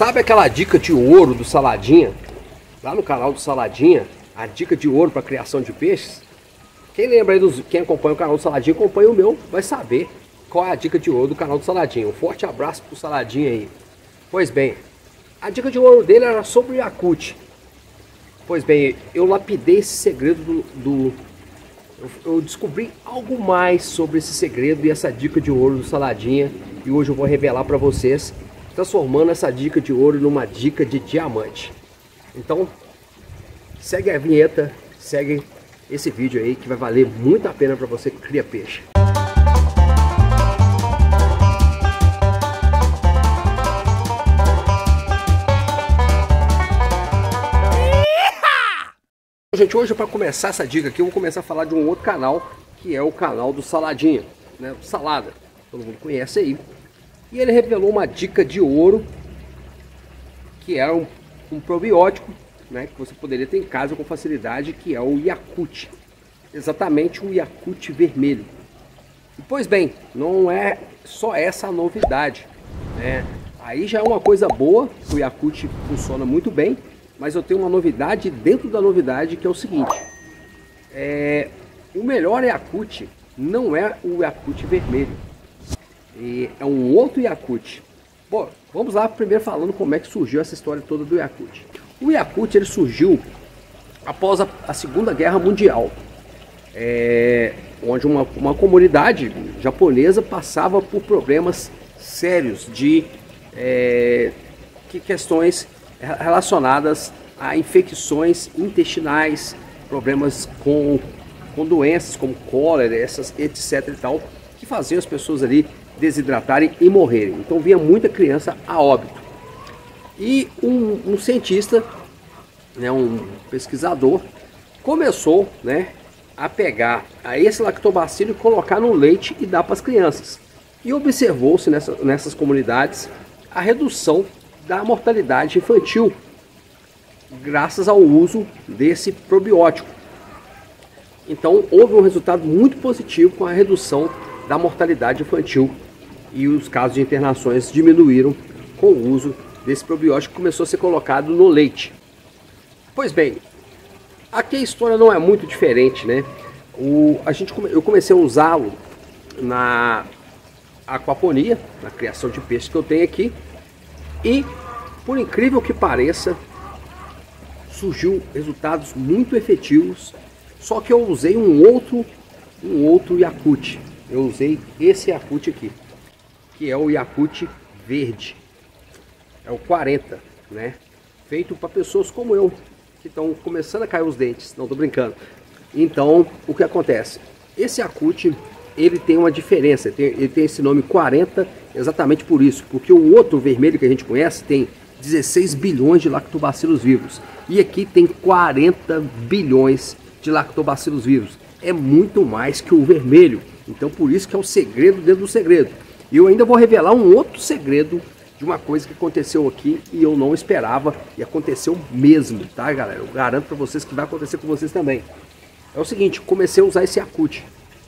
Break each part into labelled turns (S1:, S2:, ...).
S1: Sabe aquela dica de ouro do Saladinha? Lá no canal do Saladinha, a dica de ouro para criação de peixes. Quem lembra aí, quem acompanha o canal do Saladinha, acompanha o meu, vai saber qual é a dica de ouro do canal do Saladinha. Um forte abraço pro Saladinha aí. Pois bem, a dica de ouro dele era sobre o Yakult. Pois bem, eu lapidei esse segredo eu descobri algo mais sobre esse segredo e essa dica de ouro do Saladinha. E hoje eu vou revelar para vocês, transformando essa dica de ouro numa dica de diamante. Então, segue a vinheta, segue esse vídeo aí que vai valer muito a pena para você que cria peixe. Gente, hoje para começar essa dica aqui, eu vou começar a falar de um outro canal, que é o canal do Saladinha, né? Salada, todo mundo conhece aí. E ele revelou uma dica de ouro, que era um probiótico, né, que você poderia ter em casa com facilidade, que é o Yakult. Exatamente o Yakult vermelho. E, pois bem, não é só essa a novidade, né? Aí já é uma coisa boa, o Yakult funciona muito bem. Mas eu tenho uma novidade dentro da novidade, que é o seguinte. O melhor Yakult não é o Yakult vermelho. É um outro Yakult. Bom, vamos lá primeiro falando como é que surgiu essa história toda do Yakult. O Yakult ele surgiu após a Segunda Guerra Mundial. Onde uma comunidade japonesa passava por problemas sérios de questões relacionadas a infecções intestinais, problemas com doenças como cólera, etc e tal, que faziam as pessoas ali desidratarem e morrerem. Então vinha muita criança a óbito. E um cientista, né, um pesquisador, começou, né, a pegar esse lactobacilo e colocar no leite e dar para as crianças. E observou-se nessas comunidades a redução da mortalidade infantil, graças ao uso desse probiótico. Então houve um resultado muito positivo com a redução da mortalidade infantil e os casos de internações diminuíram com o uso desse probiótico que começou a ser colocado no leite. Pois bem, aqui a história não é muito diferente, né? Eu comecei a usá-lo na aquaponia, na criação de peixes que eu tenho aqui. E, por incrível que pareça, surgiu resultados muito efetivos. Só que eu usei um outro Yakult. Eu usei esse Yakult aqui, que é o Yakult verde. É o 40, né? Feito para pessoas como eu, que estão começando a cair os dentes. Não, tô brincando. Então, o que acontece? Esse Yakult, ele tem uma diferença. Ele tem esse nome 40 exatamente por isso, porque o outro vermelho que a gente conhece tem 16 bilhões de lactobacilos vivos e aqui tem 40 bilhões de lactobacilos vivos. É muito mais que o vermelho, então por isso que é o segredo dentro do segredo. E eu ainda vou revelar um outro segredo de uma coisa que aconteceu aqui e eu não esperava, e aconteceu mesmo, tá, galera? Eu garanto para vocês que vai acontecer com vocês também. É o seguinte, comecei a usar esse Yakult.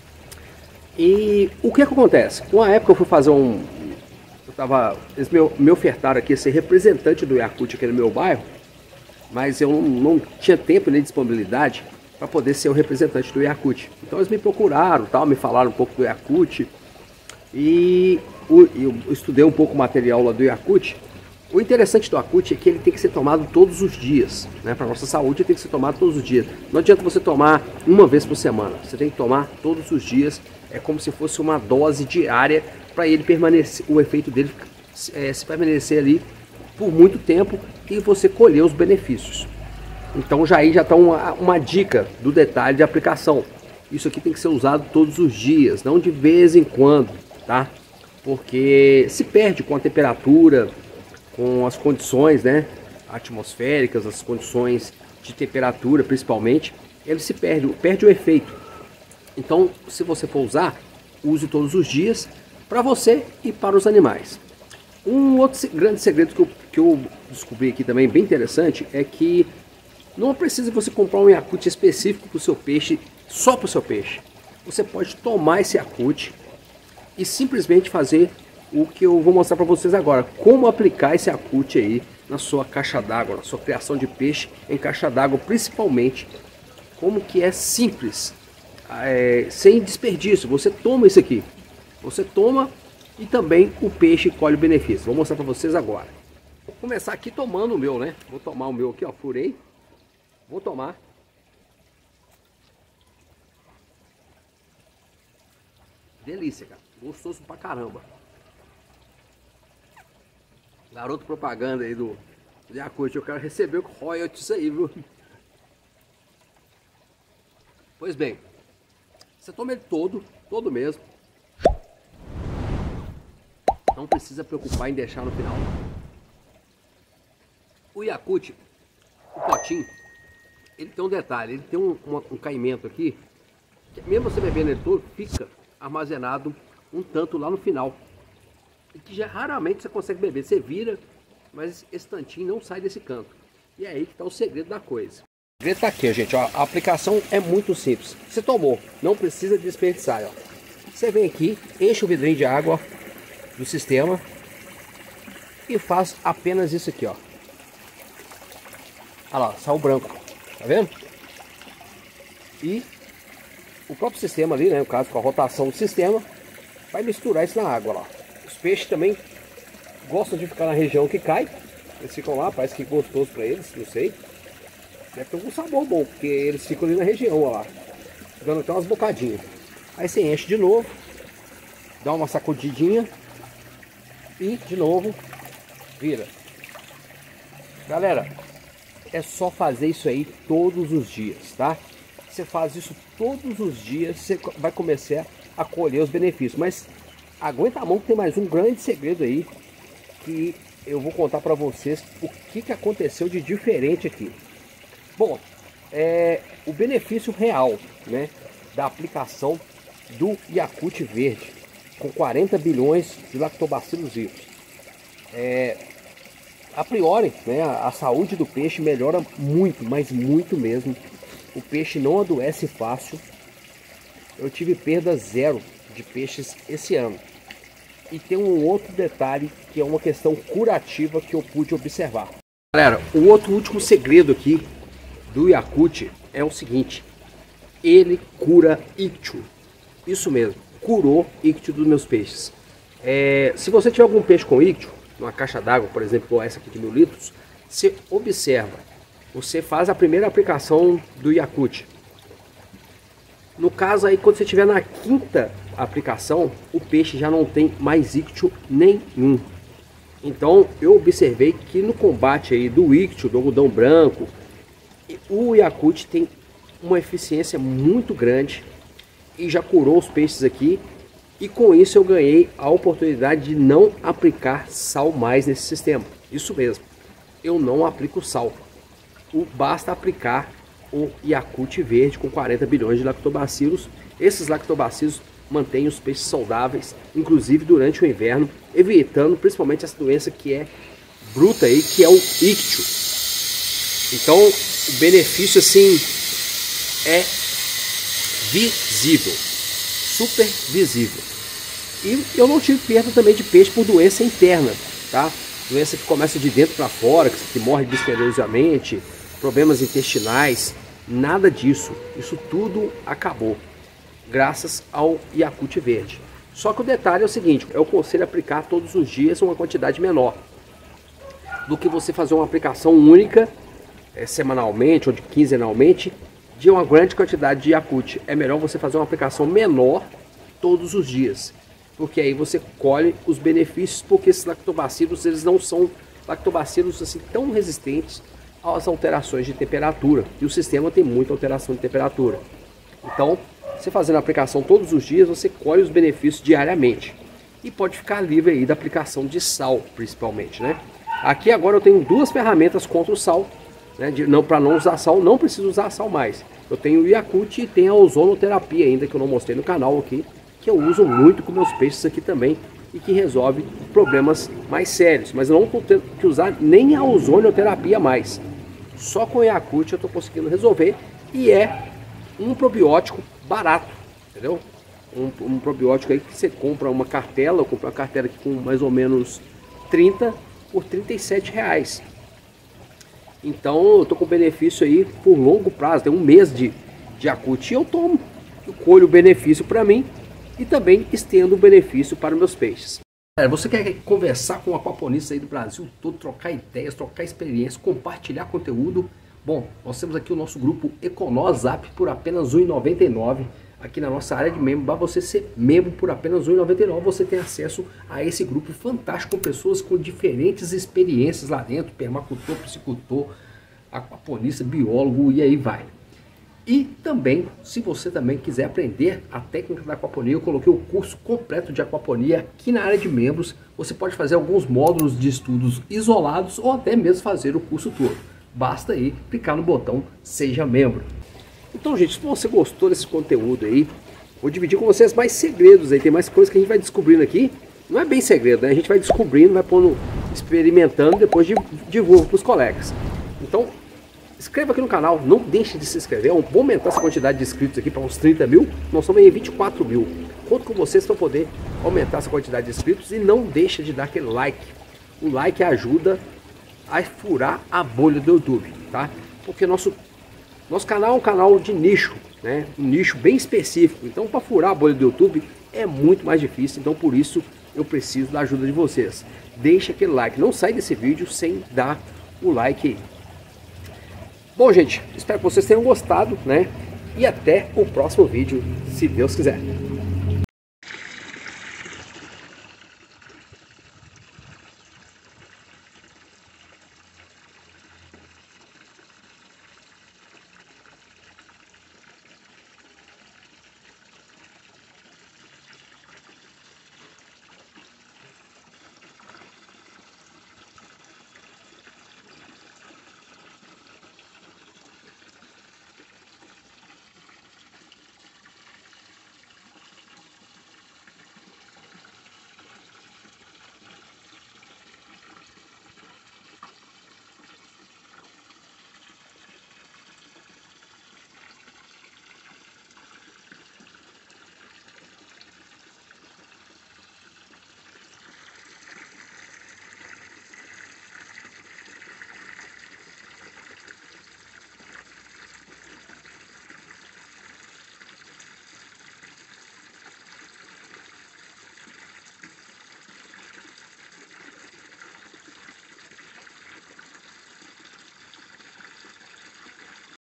S1: E o que acontece? Uma época eu fui fazer eles me ofertaram aqui ser representante do Yakult aqui no meu bairro, mas eu não tinha tempo nem disponibilidade para poder ser o representante do Yakult. Então eles me procuraram, tal, me falaram um pouco do Yakult e eu estudei um pouco o material lá do Yakult. O interessante do Yakult é que ele tem que ser tomado todos os dias, né? Para nossa saúde tem que ser tomado todos os dias. Não adianta você tomar uma vez por semana, você tem que tomar todos os dias. É como se fosse uma dose diária para ele permanecer, o efeito dele se permanecer ali por muito tempo e você colher os benefícios. Então já está uma dica do detalhe de aplicação. Isso aqui tem que ser usado todos os dias, não de vez em quando, tá? Porque se perde com a temperatura, com as condições, né, atmosféricas, as condições de temperatura principalmente, ele se perde o efeito. Então, se você for usar, use todos os dias para você e para os animais. Um outro grande segredo que eu descobri aqui também, bem interessante, é que não precisa você comprar um Yakult específico para o seu peixe, só para o seu peixe. Você pode tomar esse Yakult e simplesmente fazer o que eu vou mostrar para vocês agora, como aplicar esse Yakult aí na sua caixa d'água, na sua criação de peixe em caixa d'água, principalmente, como que é simples, sem desperdício. Você toma isso aqui, você toma e também o peixe colhe o benefício. Vou mostrar para vocês agora. Vou começar aqui tomando o meu, né? Vou tomar o meu aqui, ó, furei, vou tomar. Delícia, cara, gostoso pra caramba. Garoto propaganda aí do Yakult, eu quero receber o royalties aí, viu? Pois bem, você toma ele todo mesmo. Não precisa preocupar em deixar no final. O Yakult, o potinho, ele tem um detalhe, ele tem um caimento aqui, que mesmo você bebendo ele todo, fica armazenado um tanto lá no final. E que já raramente você consegue beber. Você vira, mas esse tantinho não sai desse canto. E é aí que está o segredo da coisa. O segredo está aqui, gente. Ó, a aplicação é muito simples. Você tomou, não precisa desperdiçar. Ó. Você vem aqui, enche o vidrinho de água do sistema e faz apenas isso aqui, ó. Olha lá, saiu branco. Tá vendo? E o próprio sistema ali, né, no caso com a rotação do sistema, vai misturar isso na água lá. Os peixes também gostam de ficar na região que cai. Eles ficam lá, parece que é gostoso para eles, não sei. Deve ter algum sabor bom, porque eles ficam ali na região, ó lá, dando até umas bocadinhas. Aí você enche de novo, dá uma sacudidinha e de novo vira. Galera, é só fazer isso aí todos os dias, tá? Você faz isso todos os dias, você vai começar a colher os benefícios. Mas aguenta a mão que tem mais um grande segredo aí que eu vou contar para vocês o que aconteceu de diferente aqui. Bom, o benefício real, né, da aplicação do Yakult verde com 40 bilhões de lactobacilos vivos. A priori, né, a saúde do peixe melhora muito, mas muito mesmo. O peixe não adoece fácil. Eu tive perda zero de peixes esse ano. E tem um outro detalhe que é uma questão curativa que eu pude observar. Galera, o outro último segredo aqui do Yakult é o seguinte: ele cura ictio. Isso mesmo, curou ictio dos meus peixes. Se você tiver algum peixe com ictio, numa caixa d'água, por exemplo, como essa aqui de 1000 litros, você observa, você faz a primeira aplicação do Yakult. No caso aí, quando você estiver na quinta aplicação, o peixe já não tem mais ictio nenhum. Então eu observei que no combate aí do ictio, do algodão branco, o Yakult tem uma eficiência muito grande e já curou os peixes aqui. E com isso eu ganhei a oportunidade de não aplicar sal mais nesse sistema. Isso mesmo, eu não aplico sal. Basta aplicar o Yakult verde com 40 bilhões de lactobacilos. Esses lactobacilos mantêm os peixes saudáveis, inclusive durante o inverno, evitando principalmente essa doença que é bruta aí, que é o ictio. Então o benefício assim é visível, super visível. E eu não tive perda também de peixe por doença interna, tá? Doença que começa de dentro para fora, que morre misteriosamente, problemas intestinais, nada disso. Isso tudo acabou, graças ao Yakult verde. Só que o detalhe é o seguinte: eu aconselho aplicar todos os dias uma quantidade menor do que você fazer uma aplicação única, semanalmente ou quinzenalmente, de uma grande quantidade de Yakult. É melhor você fazer uma aplicação menor todos os dias, porque aí você colhe os benefícios, porque esses lactobacilos, eles não são lactobacilos assim tão resistentes às alterações de temperatura, e o sistema tem muita alteração de temperatura. Então, você fazendo a aplicação todos os dias, você colhe os benefícios diariamente, e pode ficar livre aí da aplicação de sal, principalmente, né? Aqui agora eu tenho duas ferramentas contra o sal, né? Para não usar sal, não preciso usar sal mais. Eu tenho o Yakult e tenho a ozonoterapia ainda, que eu não mostrei no canal aqui, que eu uso muito com meus peixes aqui também, e que resolve problemas mais sérios. Mas eu não estou tendo que usar nem a ozonoterapia mais. Só com o Yakult eu estou conseguindo resolver, e é um probiótico barato, entendeu? um probiótico aí que você compra uma cartela, eu comprei uma cartela aqui com mais ou menos 30 por R$ 37. Então eu tô com benefício aí por longo prazo, tem um mês de Yakult e eu tomo, eu colho o benefício para mim e também estendo o benefício para meus peixes. Você quer conversar com aquaponistas aí do Brasil todo, trocar ideias, trocar experiência, compartilhar conteúdo? Bom, nós temos aqui o nosso grupo EconoZap por apenas R$ 1,99. Aqui na nossa área de membro, para você ser membro por apenas R$ 1,99, você tem acesso a esse grupo fantástico com pessoas com diferentes experiências lá dentro, permacultor, piscicultor, aquaponista, biólogo e aí vai. E também, se você também quiser aprender a técnica da aquaponia, eu coloquei o curso completo de aquaponia aqui na área de membros. Você pode fazer alguns módulos de estudos isolados ou até mesmo fazer o curso todo. Basta aí clicar no botão Seja Membro. Então, gente, se você gostou desse conteúdo aí, vou dividir com vocês mais segredos aí. Tem mais coisas que a gente vai descobrindo aqui. Não é bem segredo, né? A gente vai descobrindo, vai pondo, experimentando, depois divulga para os colegas. Então, inscreva aqui no canal, não deixe de se inscrever. Vamos aumentar essa quantidade de inscritos aqui para uns 30 mil. Nós estamos em 24 mil. Conto com vocês para poder aumentar essa quantidade de inscritos. E não deixe de dar aquele like. O like ajuda a furar a bolha do YouTube, tá? Porque nosso canal é um canal de nicho, né? Um nicho bem específico. Então, para furar a bolha do YouTube é muito mais difícil. Então, por isso, eu preciso da ajuda de vocês. Deixa aquele like. Não sai desse vídeo sem dar o like aí. Bom, gente, espero que vocês tenham gostado, né? E até o próximo vídeo, se Deus quiser.